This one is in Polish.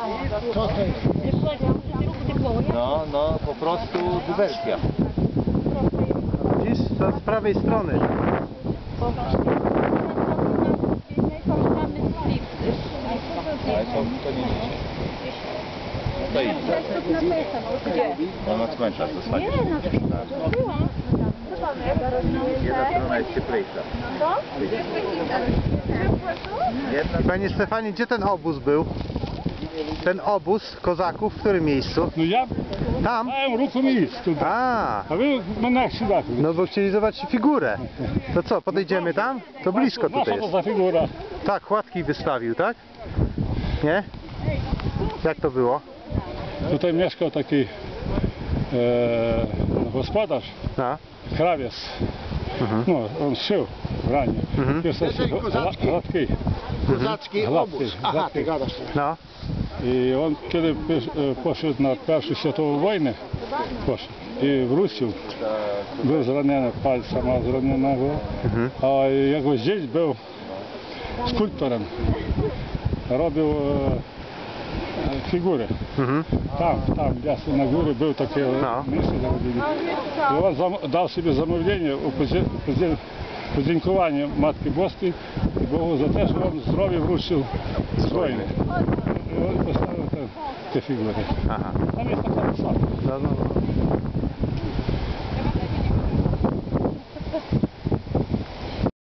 No, po prostu dywersja. Widzisz, to z prawej strony. Ale to nie liczy. To idzie. No na cmentarz zostanie. Jedna strona jest cieplejsza. Panie Stefanie, gdzie ten obóz był? Ten obóz kozaków w którym miejscu? No ja Tam? dałem ruchu miejsc tutaj. A, wy monach siedacie. no bo chcieli zobaczyć figurę. To co, podejdziemy tam? To blisko tutaj Nasza to jest. za figura. Tak, chłatki wystawił, tak? Nie? Jak to było? Tutaj mieszkał taki gospodarz, No. krawiec. No, on szył w ranie. Jest taki gładki. Kozacki obóz. Aha, ty gadasz. No. I on kiedy poszedł na pierwszą światową wojnę, poszedł i wrócił. Był zraniony, palca ma zranionego, a jego dzień był skulptorem. Robił figury. Tam jasno na górze był takie miejsce zrobili. I on dał sobie zamówienie o podziękowanie Matki Boskiej i Bogu za to, że on zdrowie wrócił z wojny. I on postawił te figury. Aha. Tam jest taka sama. No.